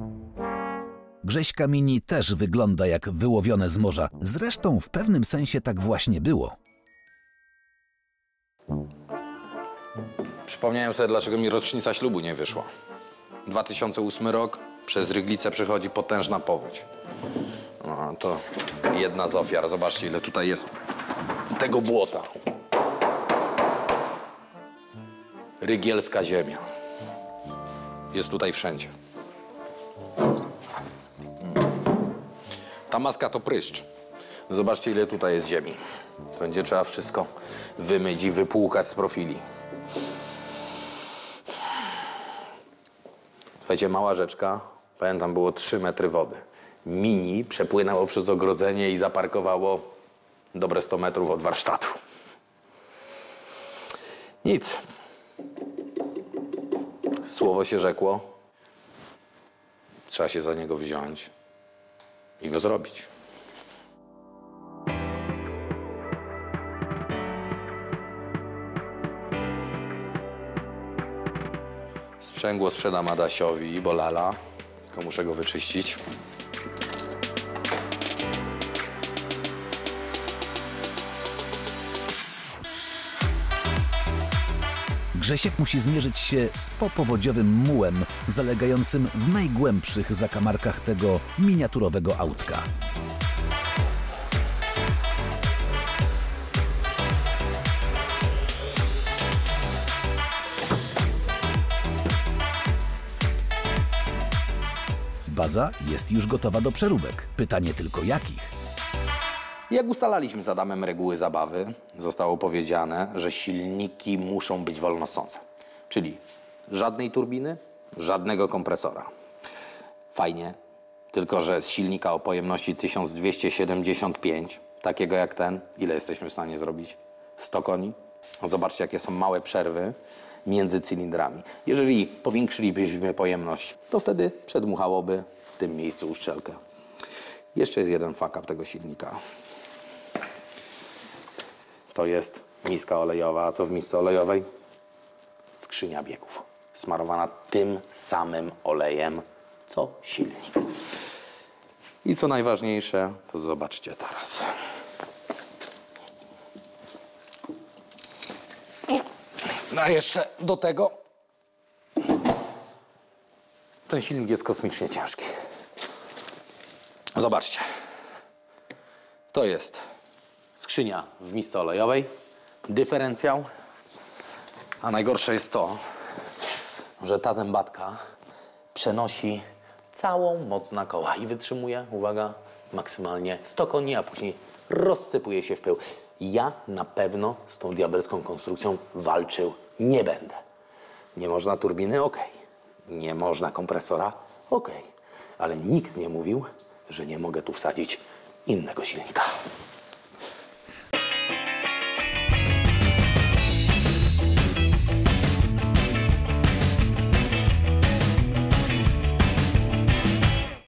Grześka Mini też wygląda jak wyłowione z morza. Zresztą w pewnym sensie tak właśnie było. Przypomniałem sobie, dlaczego mi rocznica ślubu nie wyszła. 2008 rok, przez Ryglicę przechodzi potężna powódź. No, to jedna z ofiar. Zobaczcie, ile tutaj jest tego błota. Rygielska ziemia. Jest tutaj wszędzie. Ta maska to pryszcz. Zobaczcie, ile tutaj jest ziemi. To będzie trzeba wszystko wymyć i wypłukać z profili. Słuchajcie, mała rzeczka, pamiętam, było 3 metry wody. Mini przepłynęło przez ogrodzenie i zaparkowało dobre 100 metrów od warsztatu. Nic. Słowo się rzekło. Trzeba się za niego wziąć i go zrobić. Sprzęgło sprzedam Adasiowi, bo lala, tylko muszę go wyczyścić. Grzesiek musi zmierzyć się z popowodziowym mułem zalegającym w najgłębszych zakamarkach tego miniaturowego autka. Baza jest już gotowa do przeróbek. Pytanie tylko jakich? Jak ustalaliśmy z Adamem reguły zabawy, zostało powiedziane, że silniki muszą być wolnosące. Czyli żadnej turbiny, żadnego kompresora. Fajnie, tylko że z silnika o pojemności 1275, takiego jak ten, ile jesteśmy w stanie zrobić? 100 koni? Zobaczcie, jakie są małe przerwy między cylindrami. Jeżeli powiększylibyśmy pojemność, to wtedy przedmuchałoby w tym miejscu uszczelkę. Jeszcze jest jeden fuck up tego silnika. To jest miska olejowa. A co w misce olejowej? Skrzynia biegów. Smarowana tym samym olejem, co silnik. I co najważniejsze, to zobaczcie teraz. No a jeszcze do tego ten silnik jest kosmicznie ciężki. Zobaczcie. To jest skrzynia w misce olejowej, dyferencjał, a najgorsze jest to, że ta zębatka przenosi całą moc na koła i wytrzymuje, uwaga, maksymalnie 100 koni, a później rozsypuje się w pył. Ja na pewno z tą diabelską konstrukcją walczył nie będę. Nie można turbiny? Okej. Nie można kompresora? Okej. Ale nikt nie mówił, że nie mogę tu wsadzić innego silnika.